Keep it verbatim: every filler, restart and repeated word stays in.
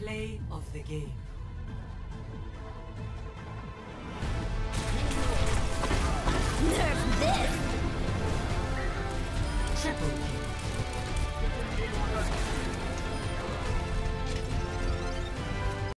Play of the game. Nerf this! Triple kill.